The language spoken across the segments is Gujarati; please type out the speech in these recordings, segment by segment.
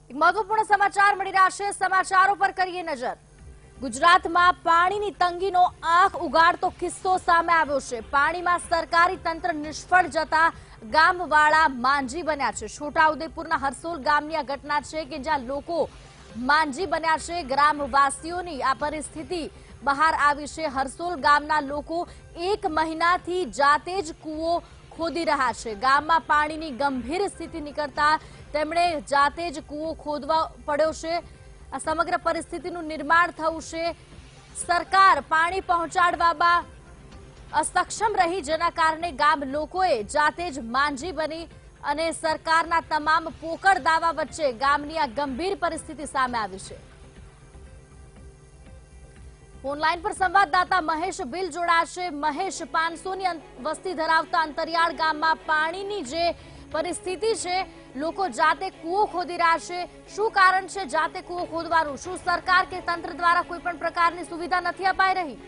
महत्वपूर्ण समाचार मળી રહ્યા છે। સમાચારો પર કરીએ નજર। ગુજરાતમાં પાણીની તંગીનો આંખ ઉગાડતો કિસ્સો સામે આવ્યો છે। પાણીમાં સરકારી તંત્ર નિષ્ફળ જતા ગામવાળા માંજી બન્યા છે। છોટા ઉદેપુરના હરસોલ ગામની આ ઘટના છે કે જ્યાં લોકો માંજી બન્યા છે। ગ્રામવાસીઓની આ પરિસ્થિતિ બહાર આવી છે। હરસોલ ગામના લોકો 1 મહિનાથી જાતે જ કૂવો ખોદી રહ્યા છે। ગામમાં પાણીની ગંભીર સ્થિતિ નીકળતા તેમણે જાતે જ કૂવો ખોદવા પડ્યો છે। આ સમગ્ર પરિસ્થિતિનું નિર્માણ થયું છે। સરકાર પાણી પહોંચાડવામાં અસક્ષમ રહી, જેના કારણે ગામ લોકોએ જાતે જ માંજી બની અને સરકારના તમામ પોકળ દાવા વચ્ચે ગામની આ ગંભીર પરિસ્થિતિ સામે આવી છે। ફોનલાઈન પર સંવાદદાતા મહેશ બિલ જોડાશે। મહેશ, 500ની વસ્તી ધરાવતા અંતરિયાળ ગામમાં પાણીની જે પરિસ્થિતિ છે, લોકો જાતે કૂવો ખોદી રહ્યા છે। શું કારણ છે જાતે કૂવો ખોદવાનું? શું સરકાર કે તંત્ર દ્વારા કોઈ પણ પ્રકારની સુવિધા નથી અપાઈ રહી?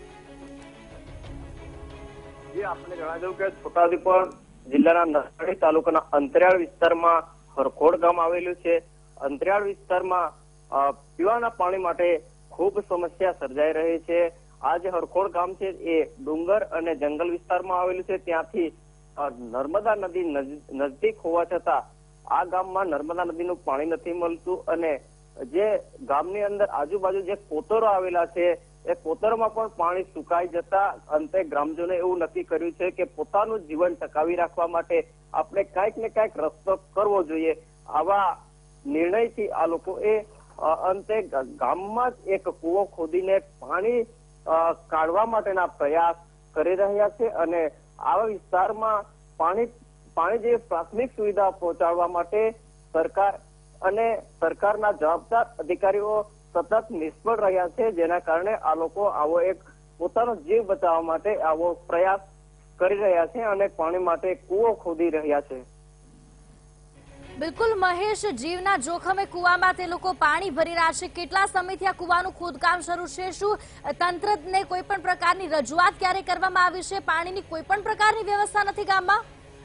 આપણે જણાવી દઉં કે છોટાઉદેપુર જિલ્લાના નરસાડી તાલુકાના અંતરિયાળ વિસ્તારમાં હરખોડ ગામ આવેલું છે। અંતરિયાળ વિસ્તારમાં પીવાના પાણી માટે ખૂબ સમસ્યા સર્જાઈ રહી છે। આ જે હરખોડ ગામ છે એ ડુંગર અને જંગલ વિસ્તારમાં આવેલું છે। ત્યાંથી નર્મદા નદી નજદીક હોવા છતાં આ ગામમાં નર્મદા નદીનું પાણી નથી મળતું અને જે ગામની અંદર આજુબાજુ જે કોતરો આવેલા છે એ કોતરોમાં પણ પાણી સુકાઈ જતા અંતે ગ્રામજનોએ એવું નક્કી કર્યું છે કે પોતાનું જીવન ટકાવી રાખવા માટે આપણે કાંઈક ને કાંઈક રસ્તો કરવો જોઈએ। આવા નિર્ણયથી આ લોકોએ અંતે ગામમાં જ એક કૂવો ખોદીને પાણી કાઢવા માટેના પ્રયાસ કરી રહ્યા છે અને આવા વિસ્તારમાં પાણી જેવી પ્રાથમિક સુવિધા પહોંચાડવા માટે સરકાર અને સરકારના જવાબદાર અધિકારીઓ સતત નિષ્ફળ રહ્યા છે, જેના કારણે આ લોકો આવો એક પોતાનો જીવ બચાવવા માટે આવો પ્રયાસ કરી રહ્યા છે અને પાણી માટે કૂવો ખોદી રહ્યા છે। બિલકુલ મહેશ, જીવના જોખમે કૂવામાં તે લોકો પાણી ભરી રહ્યા છે। કેટલા સમયથી આ કૂવાનું ખોદકામ શરૂ છે? શું તંત્રને કોઈ પણ પ્રકારની રજૂઆત ક્યારે કરવામાં આવી છે? પાણીની કોઈ પણ પ્રકારની વ્યવસ્થા નથી ગામમાં?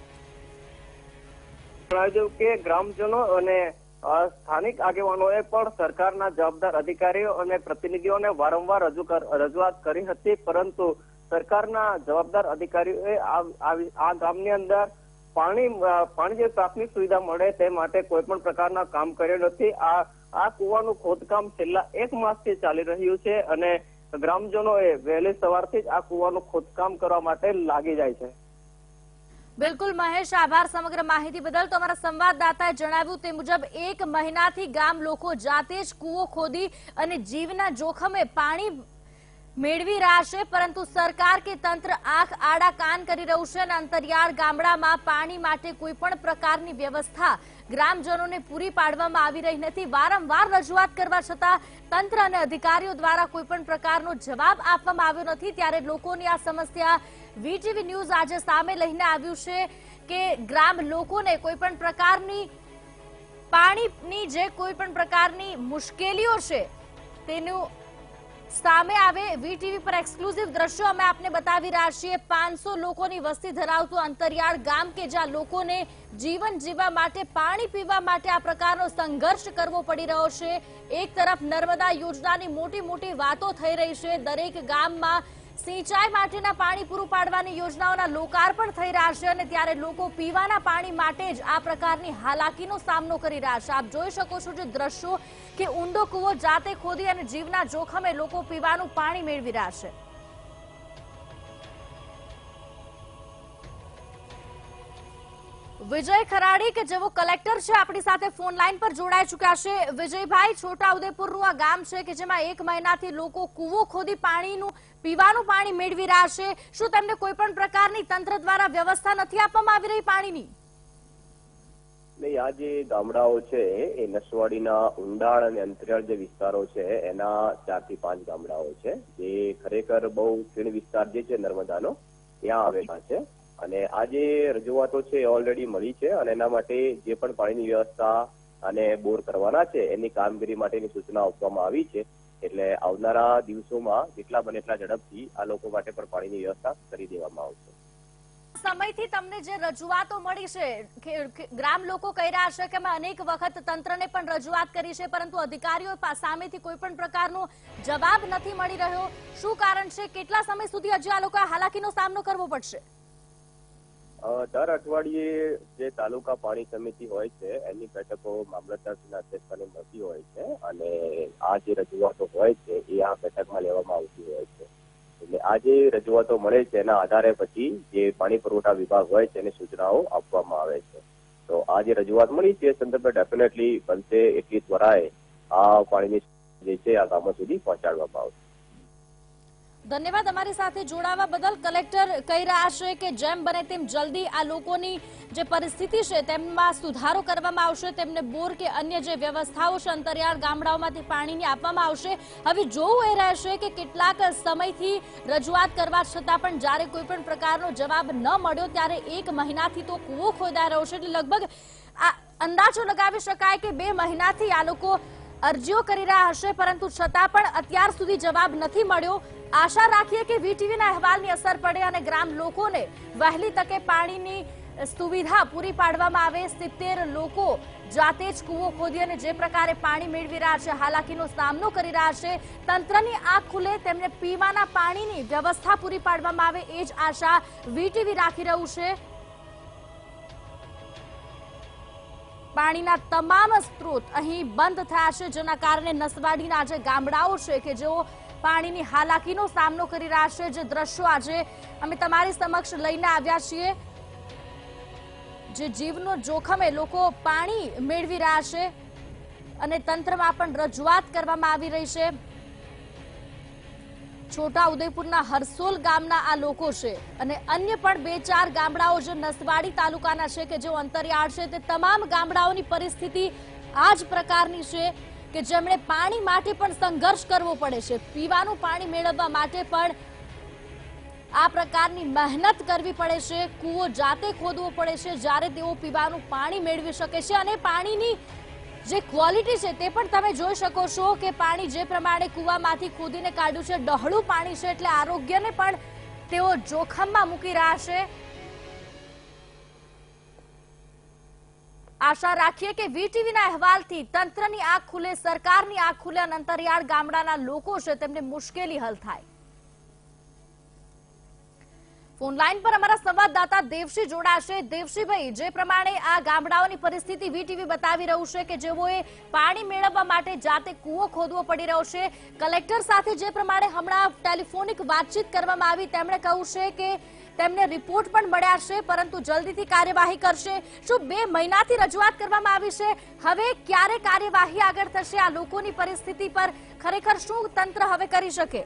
જણાવી દઉં કે ગ્રામજનો અને સ્થાનિક આગેવાનોએ પણ સરકારના જવાબદાર અધિકારીઓ અને પ્રતિનિધિઓને વારંવાર રજૂઆત કરી હતી, પરંતુ સરકારના જવાબદાર અધિકારીઓએ આ ગામની અંદર પાણી જે પ્રાથમિક સુવિધા મળે તે માટે કોઈ પણ પ્રકારના કામ કર્યું નથી। આ કૂવાનું ખોદકામ છેલ્લા 1 માસથી ચાલી રહ્યું છે અને ગ્રામજનોએ વહેલી સવારથી જ આ કૂવાનું ખોદકામ કરવા માટે લાગી જાય છે। બિલકુલ મહેશ, આભાર સમગ્ર માહિતી બદલ। તો અમારા સંવાદદાતાએ જણાવ્યું તે મુજબ 1 મહિનાથી ગામ લોકો જાતે જ કૂવો ખોદી અને જીવના જોખમે પાણી મેળવી રહ્યા છે, પરંતુ સરકાર કે તંત્ર આંખ આડા કાન કરી રહ્યું છે અને અંતરિયાળ ગામડામાં પાણી માટે કોઈ પણ પ્રકારની વ્યવસ્થા ગ્રામજનોને પૂરી પાડવામાં આવી રહી નથી। વારંવાર રજૂઆત કરવા છતાં તંત્ર અને અધિકારીઓ દ્વારા કોઈ પણ પ્રકારનો જવાબ આપવામાં આવ્યો નથી। ત્યારે લોકોની આ સમસ્યા વીટીવી ન્યૂઝ આજે સામે લઈને આવ્યું છે કે ગ્રામ લોકોને કોઈ પણ પ્રકારની પાણીની જે કોઈ પણ પ્રકારની મુશ્કેલીઓ છે તેનું સામે આવે। વીટીવી પર એક્સક્લુઝિવ દ્રશ્યો અમે આપને બતાવી રહ્યા છીએ। 500 લોકોની વસ્તી ધરાવતું અંતરિયાળ ગામ કે જ્યાં લોકોને જીવન જીવવા માટે, પાણી પીવા માટે આ પ્રકારનો સંઘર્ષ કરવો પડી રહ્યો છે। એક તરફ નર્મદા યોજનાની મોટી વાતો થઈ રહી છે, દરેક ગામમાં સિંચાઈ માટેના પાણી પૂરું પાડવાની યોજનાઓના લોકાર્પણ થઈ રહ્યા છે અને ત્યારે લોકો પીવાના પાણી માટે જ આ પ્રકારની હાલાકીનો સામનો કરી રહ્યા છે। આપ જોઈ શકો છો જે દ્રશ્યો કે ઊંડો કૂવો જાતે ખોદી અને જીવના જોખમે લોકો પીવાનું પાણી મેળવી રહ્યા છે। વિજય ખરાડી કે જેઓ કલેક્ટર છે આપણી સાથે ફોન લાઈન પર જોડાઈ ચુક્યા છે। વિજયભાઈ, છોટા ઉદેપુરનું આ ગામ છે કે જેમાં 1 મહિનાથી લોકો કૂવો ખોદી પીવાનું પાણી મેળવી રહ્યા છે। શું તેમને કોઈ પણ પ્રકારની તંત્ર દ્વારા વ્યવસ્થા નથી આપવામાં આવી રહી પાણીની? નહીં, આ જે ગામડાઓ છે એ નસવાડીના ઊંડાણ અને અંતરિયાળ જે વિસ્તારો છે એના 4 થી 5 ગામડાઓ છે, જે ખરેખર બહુ ખીણ વિસ્તાર જે છે નર્મદાનો ત્યાં આવેલા છે અને આ જે રજૂઆતો છે એ ઓલરેડી મળી છે અને એના માટે જે પણ પાણીની વ્યવસ્થા અને બોર કરવાના છે એની કામગીરી માટેની સૂચના આપવામાં આવી છે। એટલે આવનારા દિવસોમાં જેટલા બને એટલા ઝડપથી આ લોકો માટે પણ પાણીની વ્યવસ્થા કરી દેવામાં આવશે। સમયથી તમને જે રજૂઆતો મળી છે, ગ્રામ લોકો કહી રહ્યા છે કે અમે અનેક વખત તંત્રને પણ રજૂઆત કરી છે, પરંતુ અધિકારીઓ સામેથી કોઈ પણ પ્રકારનો જવાબ નથી મળી રહ્યો. શું કારણ છે? કેટલા સમય સુધી હજી આ લોકોએ હાલાકીનો સામનો કરવો પડશે? દર અઠવાડિયે જે તાલુકા પાણી સમિતિ હોય છે એની બેઠકો મામલતદારના અધ્યક્ષસ્થાને મળતી હોય છે અને આ જે રજૂઆતો હોય છે એ આ બેઠકમાં લેવામાં આવતી હોય છે. એટલે આ જે રજૂઆતો મળે છે એના આધારે પછી જે પાણી પુરવઠા વિભાગ હોય છે એને સૂચનાઓ આપવામાં આવે છે. તો આ જે રજૂઆત મળી છે એ સંદર્ભે ડેફિનેટલી બનશે એટલી ત્વરાએ આ પાણીની જે છે આ ગામો સુધી પહોંચાડવામાં આવશે. ધન્યવાદ અમારી સાથે જોડાવા બદલ. કલેક્ટર કહી રહ્યા છે કે જેમ બને તેમ જલ્દી આ લોકોની જે પરિસ્થિતિ છે તેમાં સુધારો કરવામાં આવશે, તેમને બોર કે અન્ય જે વ્યવસ્થાઓ છે અંતરિયાળ ગામડાઓમાંથી પાણીની આપવામાં આવશે. હવે જોવું એ રહેશે કે કેટલાક સમયથી રજૂઆત કરવા છતાં પણ જ્યારે કોઈ પણ પ્રકારનો જવાબ ન મળ્યો ત્યારે 1 મહિનાથી તો કૂવો ખોદાઈ રહ્યો છે. એટલે લગભગ આ અંદાજો લગાવી શકાય કે 2 મહિનાથી આ લોકો અરજીઓ કરી રહ્યા હશે, પરંતુ છતાં પણ અત્યાર સુધી જવાબ નથી મળ્યો. આશા રાખીએ કે વીટીવીના અહેવાલની અસર પડે અને ગ્રામ લોકોને વહેલી તકે પાણીની સુવિધા પૂરી પાડવામાં આવે. 70 લોકો જાતે જ કૂવો ખોદી અને જે પ્રકારે પાણી મેળવી રહ્યા છે, હાલાકીનો સામનો કરી રહ્યા છે, તંત્રની આંખ ખુલે, તેમને પીવાના પાણીની વ્યવસ્થા પૂરી પાડવામાં આવે એ જ આશા વીટીવી રાખી રહ્યું છે. પાણીના તમામ સ્ત્રોત અહીં બંધ થયા છે, જેના કારણે નસવાડીના જે ગામડાઓ છે કે જેઓ પાણીની હાલાકીનો સામનો કરી રહ્યા છે, જે દ્રશ્યો આજે અમે તમારી સમક્ષ લઈને આવ્યા છીએ, જે જીવનો જોખમે લોકો પાણી મેળવી રહ્યા છે અને તંત્રમાં પણ રજૂઆત કરવામાં આવી રહી છે. છોટા ઉદેપુરના હરસોલ ગામના આ લોકો છે અને અન્ય પણ 2-4 ગામડાઓ જે નસવાડી તાલુકાના છે કે જેઓ અંતરિયાળ છે, તે તમામ ગામડાઓની પરિસ્થિતિ આ જ પ્રકારની છે કે જેમણે પાણી માટે પણ સંઘર્ષ કરવો પડે છે, પીવાનું પાણી મેળવવા માટે પણ આ પ્રકારની મહેનત કરવી પડે છે, કૂવો જાતે ખોદવો પડે છે જ્યારે તેઓ પીવાનું પાણી મેળવી શકે છે. અને પાણીની જે ક્વોલિટી છે તે પણ તમે જોઈ શકો છો કે પાણી જે પ્રમાણે કૂવામાંથી ખોદીને કાઢ્યું છે, ડહોળું પાણી છે, એટલે આરોગ્યને પણ તેઓ જોખમમાં મૂકી રહ્યા છે. આશા રાખીએ કે વીટીવીના અહેવાલથી તંત્રની આંખ ખુલે, સરકારની આંખ ખુલે અને અંતરિયાળ ગામડાના લોકો છે તેમને મુશ્કેલી હલ થાય. ફોન લાઈન પર અમારા સંવાદદાતા દેવસિંહ જોડાશે. દેવસિંહભાઈ, જે પ્રમાણે આ ગામડાઓની પરિસ્થિતિ વીટીવી બતાવી રહ્યું છે કે જેઓએ પાણી મેળવવા માટે જાતે કૂવો ખોદવો પડી રહ્યો છે, કલેક્ટર સાથે જે પ્રમાણે હમણાં ટેલિફોનિક વાતચીત કરવામાં આવી તેમણે કહ્યું છે કે તેમને રિપોર્ટ પણ મળ્યા છે પરંતુ જલ્દીથી કાર્યવાહી કરશે. શું 2 મહિનાથી રજૂઆત કરવામાં આવી છે, હવે ક્યારે કાર્યવાહી આગળ થશે? આ લોકોની પરિસ્થિતિ પર ખરેખર શું તંત્ર હવે કરી શકે?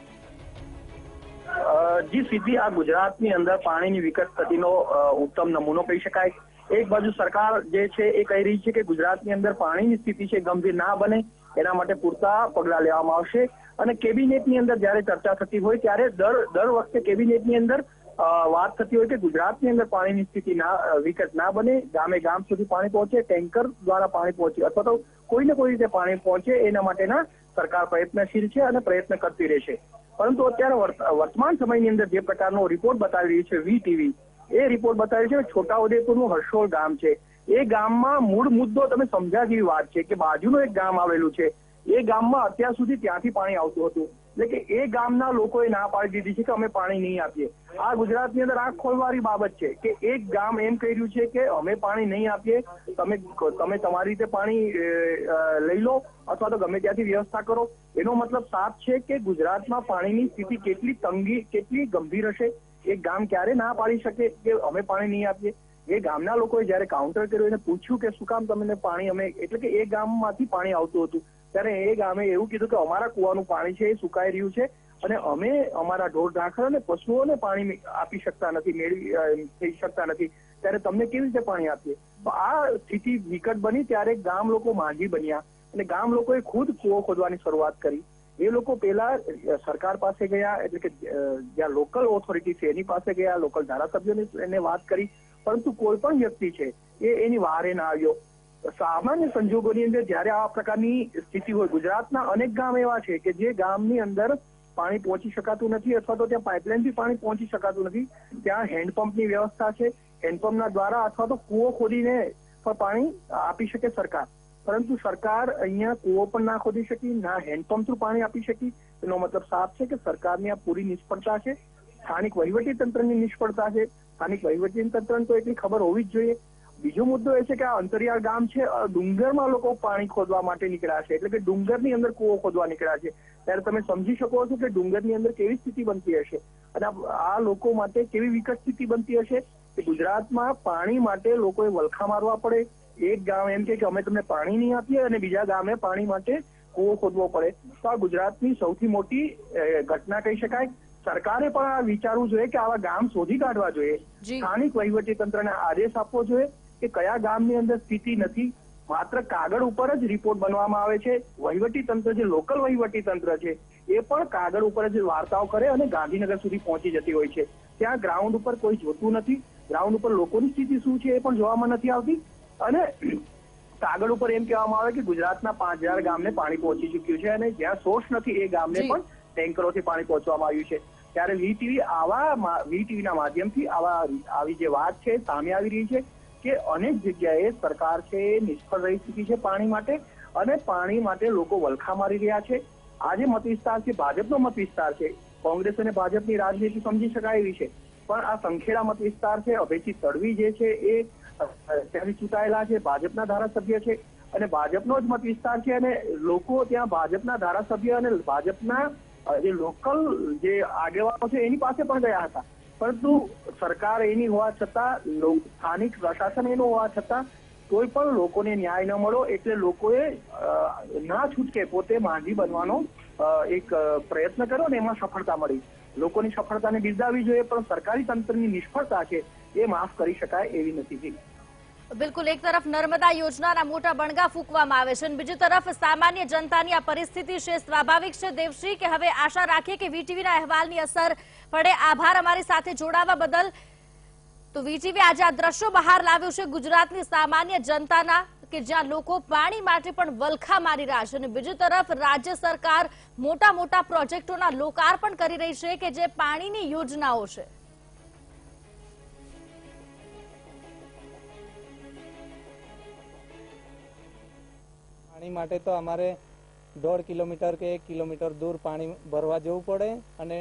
જી સીધી આ ગુજરાતની અંદર પાણીની વિકટ સ્થિતિનો ઉત્તમ નમૂનો કહી શકાય. એક બાજુ સરકાર જે છે એ કહી રહી છે કે ગુજરાતની અંદર પાણીની સ્થિતિ છે ગંભીર ના બને એના માટે પૂરતા પગલાં લેવામાં આવશે અને કેબિનેટની અંદર જ્યારે ચર્ચા થતી હોય ત્યારે દર વખતે કેબિનેટની અંદર વાત થતી હોય કે ગુજરાતની અંદર પાણીની સ્થિતિ વિકટ ના બને, ગામે ગામ સુધી પાણી પહોંચે, ટેન્કર દ્વારા પાણી પહોંચે અથવા તો કોઈને કોઈ રીતે પાણી પહોંચે એના માટેના સરકાર પ્રયત્નશીલ છે અને પ્રયત્ન કરતી રહેશે. પરંતુ અત્યારે વર્તમાન સમયની અંદર જે પ્રકારનો રિપોર્ટ બતાવી રહી છે વીટીવી, એ રિપોર્ટ બતાવી છે છોટા ઉદેપુરનું હરસોલ ગામ છે. એ ગામમાં મૂળ મુદ્દો તમે સમજ્યા જેવી વાત છે કે બાજુનું એક ગામ આવેલું છે, એ ગામમાં અત્યાર સુધી ત્યાંથી પાણી આવતું હતું, એટલે કે એ ગામના લોકોએ ના પાડી દીધી છે કે અમે પાણી નહીં આપીએ. આ ગુજરાતની અંદર આંખ ખોલવાની બાબત છે કે એક ગામ એમ કહી રહ્યું છે કે અમે પાણી નહીં આપીએ, તમે તમારી રીતે પાણી લઈ લો અથવા તો ગમે ત્યાંથી વ્યવસ્થા કરો. એનો મતલબ સાફ છે કે ગુજરાતમાં પાણીની સ્થિતિ કેટલી ગંભીર હશે. એક ગામ ક્યારે ના પાડી શકે કે અમે પાણી નહીં આપીએ? એ ગામના લોકોએ જયારે કાઉન્ટર કર્યું એને પૂછ્યું કે શું કામ તમને પાણી એટલે કે એ ગામમાંથી પાણી આવતું હતું ત્યારે એ ગામે એવું કીધું કે અમારા કુવાનું પાણી છે એ સુકાઈ રહ્યું છે અને અમે અમારા ઢોર ઢાંખર અને પશુઓને પાણી આપી શકતા નથી, થઈ શકતા નથી, ત્યારે તમને કેવી રીતે પાણી આપીએ? તો આ સ્થિતિ વિકટ બની ત્યારે ગામ લોકો માંજી બન્યા અને ગામ લોકોએ ખુદ કૂવો ખોદવાની શરૂઆત કરી. એ લોકો પેલા સરકાર પાસે ગયા, એટલે કે જ્યાં લોકલ ઓથોરિટી છે એની પાસે ગયા, લોકલ ધારાસભ્યોને એને વાત કરી, પરંતુ કોઈ પણ વ્યક્તિ છે એ એની વારે ના આવ્યો. સામાન્ય સંજોગોની અંદર જયારે આ પ્રકારની સ્થિતિ હોય, ગુજરાતના અનેક ગામ એવા છે કે જે ગામની અંદર પાણી પહોંચી શકાતું નથી અથવા તો ત્યાં પાઇપલાઇનથી પાણી પહોંચી શકાતું નથી. ત્યાં હેન્ડપંપની વ્યવસ્થા છે. હેન્ડપંપના દ્વારા અથવા તો કૂવો ખોદીને પણ પાણી આપી શકે સરકાર, પરંતુ સરકાર અહીંયા કૂવો પણ ના ખોદી શકી, ના હેન્ડપંપ થ્રુ પાણી આપી શકી. એનો મતલબ સાફ છે કે સરકારની આ પૂરી નિષ્ફળતા છે. સ્થાનિક વહીવટી તંત્રની નિષ્ફળતા છે. સ્થાનિક વહીવટી તંત્રને તો એટલી ખબર હોવી જ જોઈએ. બીજો મુદ્દો એ છે કે આ અંતરિયાળ ગામ છે, ડુંગરમાં લોકો પાણી ખોદવા માટે નીકળ્યા છે, એટલે કે ડુંગરની અંદર કૂવો ખોદવા નીકળ્યા છે. ત્યારે તમે સમજી શકો છો કે ડુંગરની અંદર કેવી સ્થિતિ બનતી હશે અને આ લોકો માટે કેવી વિકટ સ્થિતિ બનતી હશે કે ગુજરાતમાં પાણી માટે લોકોએ વલખા મારવા પડે. એક ગામ એમ કે અમે તમને પાણી નહીં આપીએ અને બીજા ગામે પાણી માટે કૂવો ખોદવો પડે. તો આ ગુજરાતની સૌથી મોટી ઘટના કહી શકાય. સરકારે પણ આ વિચારવું જોઈએ કે આવા ગામ શોધી કાઢવા જોઈએ. સ્થાનિક વહીવટી તંત્રને આદેશ આપવો જોઈએ કે કયા ગામની અંદર સ્થિતિ નથી. માત્ર કાગળ ઉપર જ રિપોર્ટ બનવામાં આવે છે. વહીવટી તંત્ર જે લોકલ વહીવટી તંત્ર છે એ પણ કાગળ ઉપર જ વાર્તાઓ કરે અને ગાંધીનગર સુધી પહોંચી જતી હોય છે. ત્યાં ગ્રાઉન્ડ ઉપર કોઈ જોતું નથી. ગ્રાઉન્ડ ઉપર લોકોની સ્થિતિ શું છે એ પણ જોવામાં નથી આવતી. અને કાગળ ઉપર એમ કહેવામાં આવે કે ગુજરાતના 5000 ગામને પાણી પહોંચી ચૂક્યું છે અને જ્યાં સોર્સ નથી એ ગામને પણ ટેન્કરોથી પાણી પહોંચવામાં આવ્યું છે. ત્યારે વીટીવીના માધ્યમથી આવી જે વાત છે સામે આવી રહી છે કે અનેક જગ્યાએ સરકાર છે નિષ્ફળ રહી ચૂકી છે પાણી માટે અને પાણી માટે લોકો વલખા મારી રહ્યા છે. આ જે મત વિસ્તાર છે ભાજપનો મત વિસ્તાર છે. કોંગ્રેસ અને ભાજપની રાજનીતિ સમજી શકાય એવી છે, પણ આ સંખેડા મત વિસ્તાર છે. અભયસિંહ તડવી જે છે એ ત્યાંથી ચૂંટાયેલા છે, ભાજપના ધારાસભ્ય છે અને ભાજપનો જ મત વિસ્તાર છે અને લોકો ત્યાં ભાજપના ધારાસભ્ય અને ભાજપના જે લોકલ જે આગેવાનો છે એની પાસે પણ ગયા હતા. પરંતુ સરકાર એની હોવા છતાં, સ્થાનિક પ્રશાસન એનું હોવા છતાં કોઈ પણ લોકોને ન્યાય ન મળ્યો એટલે લોકોએ ના છૂટકે પોતે માંઝી બનવાનો એક પ્રયત્ન કર્યો અને એમાં સફળતા મળી. લોકોની સફળતાને બિરદાવવી જોઈએ, પણ સરકારી તંત્રની નિષ્ફળતા છે એ માફ કરી શકાય એવી નથી. બિલકુલ, એક તરફ નર્મદા યોજનાના મોટા બણગા ફૂંકવામાં આવે છે અને બીજી તરફ સામાન્ય જનતાની આ પરિસ્થિતિ છે. સ્વાભાવિક છે દેવશ્રી કે હવે આશા રાખીએ કે વીટીવીના અહેવાલની અસર પડે. આભાર અમારી સાથે જોડાવા બદલ. તો વીટીવી આજે આ દ્રશ્યો બહાર લાવ્યું છે ગુજરાતની સામાન્ય જનતાના કે જ્યાં લોકો પાણી માટે પણ વલખા મારી રહ્યા છે અને બીજી તરફ રાજ્ય સરકાર મોટા મોટા પ્રોજેક્ટોના લોકાર્પણ કરી રહી છે કે જે પાણીની યોજનાઓ છે. પાણી માટે તો અમારે 1.5 કિલોમીટર કે 1 કિલોમીટર દૂર પાણી ભરવા જવું પડે અને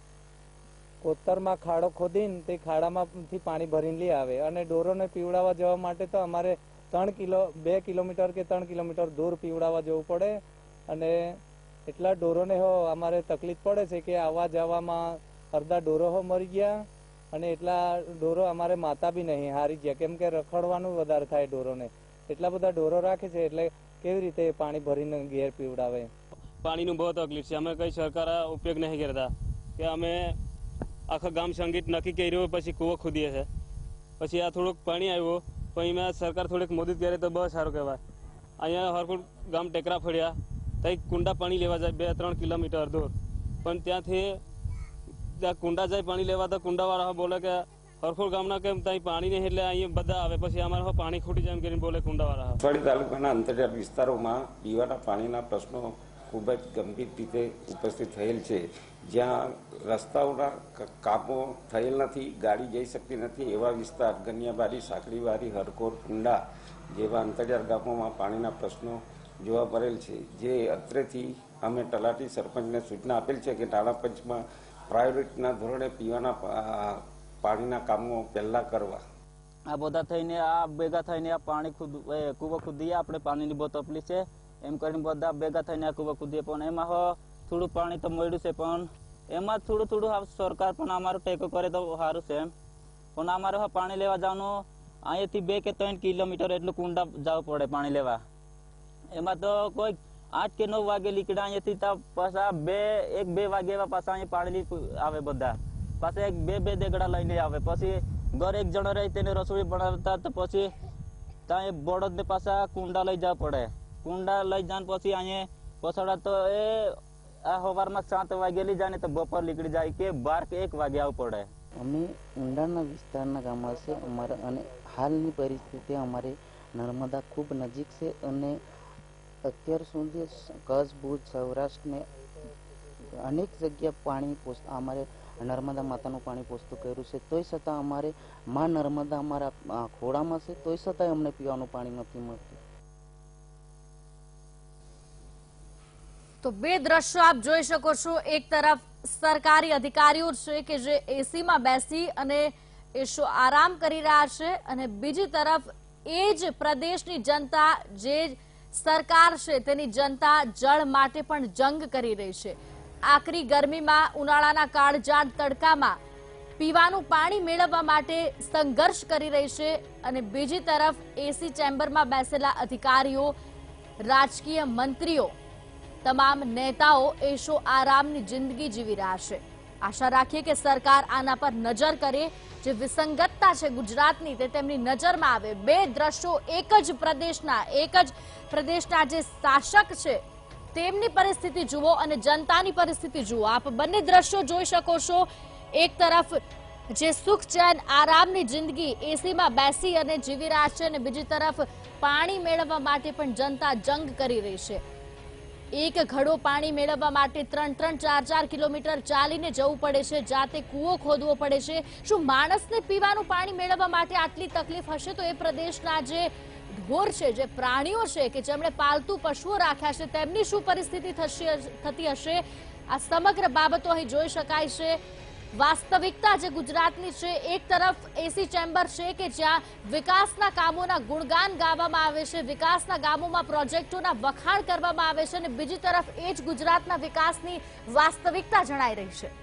કોતરમાં ખાડો ખોદીને તે ખાડામાંથી પાણી ભરીને લઈ આવે અને ઢોરોને પીવડાવવા જવા માટે તો અમારે 2 કિલોમીટર કે 3 કિલોમીટર દૂર પીવડાવવા જવું પડે અને એટલા ઢોરોને અમારે તકલીફ પડે છે કે આવવા જવામાં અડધા ઢોરો મરી ગયા અને એટલા ઢોરો અમારે માતા બી નહીં હારી ગયા, કેમ કે રખડવાનું વધારે થાય ઢોરોને. એટલા બધા ઢોરો રાખે છે એટલે કેવી રીતે પાણી ભરીને ઘેર પીવડાવે. પાણીનું બહુ તકલીફ છે. અમે કઈ સરકાર ઉપયોગ નહીં કરતા કે અમે આખા ગામ સંગીત નક્કી કર્યું પછી કૂવો ખોદીએ છે. પછી આ થોડુંક પાણી આવ્યું પણ એમાં સરકાર થોડીક મદદ કરે તો બહુ સારું કહેવાય. અહીંયા હરકુટ ગામ ટેકરા ફળ્યા ત્યાં કુંડા પાણી લેવા જાય 2-3 કિલોમીટર દૂર, પણ ત્યાંથી ત્યાં કુંડા જાય પાણી લેવા તો કુંડાવાળા બોલે કે હરખોડ ગામના કેમ ત્યાં પાણી નહીં એટલે અહીંયા બધા આવે પછી અમારે પાણી ખૂટી જાય એમ કરીને બોલે કુંડાવાળા. નસવાડી તાલુકાના અંતરિયાળ વિસ્તારોમાં પીવાના પાણીના પ્રશ્નો ખૂબ જ ગંભીર રીતે ઉપસ્થિત થયેલ છે. જ્યાં રસ્તાઓના કામો થયેલ નથી, ગાડી જઈ શકતી નથી એવા વિસ્તાર ગનિયાબારી, સાંકડીવારી, હરકોટ, કુંડા જેવા અંતરિયાળ ગામોમાં પાણીના પ્રશ્નો જોવા મળેલ છે. જે અત્રેથી અમે તલાટી સરપંચને સૂચના આપેલ છે કે નાણાં પંચમાં પ્રાયોરિટીના ધોરણે પીવાના પાણીના કામો પહેલા કરવા. આ બધા થઈને આ ભેગા થઈને આ પાણી કૂવો ખોદીએ. આપણે પાણીની બહુ તકલીફ છે એમ કરીને બધા ભેગા થઈને આ કૂવો ખોદીએ, પણ એમાં થોડું પાણી તો મળ્યું છે પણ એમાં થોડું સરકાર પણ અમારો ટેકો કરે તો સારું છે એમ. પણ અમારે પાણી લેવા જવાનું અહીંયાથી 2 કે 3 કિલોમીટર એટલું કુંડા જવું પડે પાણી લેવા. એમાં તો કોઈ 8 કે 9 વાગે નીકળ્યા અહીંયાથી પાછા 1-2 વાગે એવા પાછા અહીંયા પાણી આવે બધા. પાછા 1-2 દેગડા લઈને આવે. પછી ઘર એક જણો રહી તેને રસોઈ બનાવતા તો પછી ત્યાં બળદ ને પાછા કુંડા લઈ જવા પડે. કુંડા લઈ જાય પછી અહીંયા પછાડા તો એ આ સવારમાં 7 વાગે લઈ જાય ને તો બપોર નીકળી જાય કે 12 કે 1 વાગે આવવું પડે. અમે ઊંડાણના વિસ્તારના ગામમાં છે અમારે અને હાલની પરિસ્થિતિ અમારે નર્મદા ખૂબ નજીક છે અને અત્યાર સુધી કચ્છ, ભુજ, સૌરાષ્ટ્રને અનેક જગ્યા પાણી અમારે નર્મદા માતાનું પાણી પહોંચતું કર્યું છે, તોય છતાં અમારે માં નર્મદા અમારા ખોળામાં છે, તોય છતાં અમને પીવાનું પાણી નથી મળતું. તો બે દ્રશ્યો આપ જોઈ શકો છો. એક તરફ સરકારી અધિકારીઓ છે કે જે એસીમાં બેસી અને એશો આરામ કરી રહ્યા છે, અને બીજી તરફ એ જ પ્રદેશની જનતા, જે સરકાર છે તેની જનતા જળ માટે પણ જંગ કરી રહી છે. આકરી ગરમીમાં, ઉનાળાના કાળઝાળ તડકામાં પીવાનું પાણી મેળવવા માટે સંઘર્ષ કરી રહી છે, અને બીજી તરફ એસી ચેમ્બરમાં બેસેલા અધિકારીઓ, રાજકીય મંત્રીઓ, તમામ નેતાઓ એશો આરામની જિંદગી જીવી રહ્યા છે. આશા રાખીએ કે સરકાર આના પર નજર કરે, જે વિસંગતતા છે ગુજરાતની તે તેમની નજરમાં આવે. બે દ્રશ્યો એક જ પ્રદેશના જે શાસક છે તેમની પરિસ્થિતિ જુઓ અને જનતાની પરિસ્થિતિ જુઓ. આપ બંને દ્રશ્યો જોઈ શકો છો. એક તરફ જે સુખ ચેન આરામની જિંદગી એસીમાં બેસી અને જીવી રહ્યા છે, અને બીજી તરફ પાણી મેળવવા માટે પણ જનતા જંગ કરી રહી છે. એક ઘડો પાણી મેળવવા માટે 3-4 કિલોમીટર ચાલીને જવું પડે છે, જાતે કૂવો ખોદવો પડે છે. શું માણસને પીવાનું પાણી મેળવવા માટે આટલી તકલીફ હશે, તો એ પ્રદેશના જે ઢોર છે, જે પ્રાણીઓ છે કે જેમણે પાલતુ પશુઓ રાખ્યા છે, તેમની શું પરિસ્થિતિ થતી હશે? આ સમગ્ર બાબતો અહીં જોઈ શકાય છે. વાસ્તવિકતા જે ગુજરાતની છે, એક તરફ એસી ચેમ્બર છે કે જ્યાં વિકાસના કામોના ગુણગાન ગાવામાં આવે છે, વિકાસના ગામોમાં પ્રોજેક્ટોના વખાણ કરવામાં આવે છે, અને બીજી તરફ એ જ ગુજરાતના વિકાસની વાસ્તવિકતા જણાઈ રહી છે.